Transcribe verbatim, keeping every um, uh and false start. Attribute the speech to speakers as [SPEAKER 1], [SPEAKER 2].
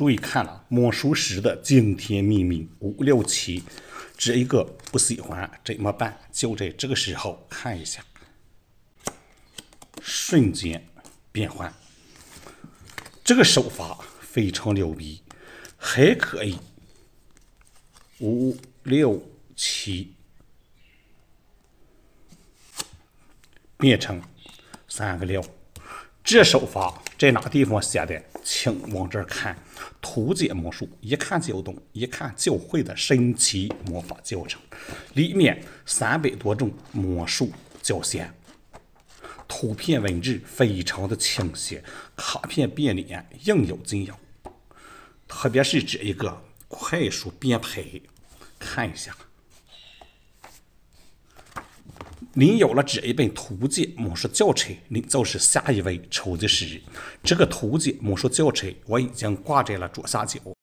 [SPEAKER 1] 注意看了魔术师的惊天秘密五六七，这一个不喜欢怎么办？就在这个时候看一下，瞬间变换，这个手法非常牛逼，还可以五六七变成三个六。这手法在哪地方写的？请往这儿看。图解魔术，一看就懂，一看就会的神奇魔法教程，里面三百多种魔术教学，图片文字非常的清晰，卡片变脸应有尽有，特别是这一个快速变拍，看一下。您有了这一本图解魔术教材，您就是下一位抽级师。这个图解魔术教材我已经挂在了左下角。